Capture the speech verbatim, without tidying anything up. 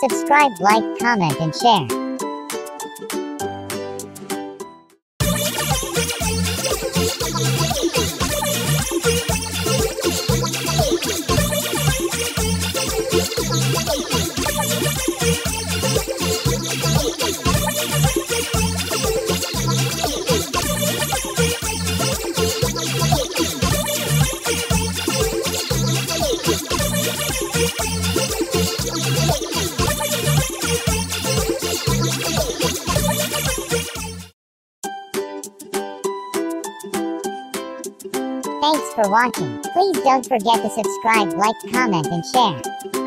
Subscribe, like, comment, and share. Thanks for watching. Please don't forget to subscribe, like, comment, and share.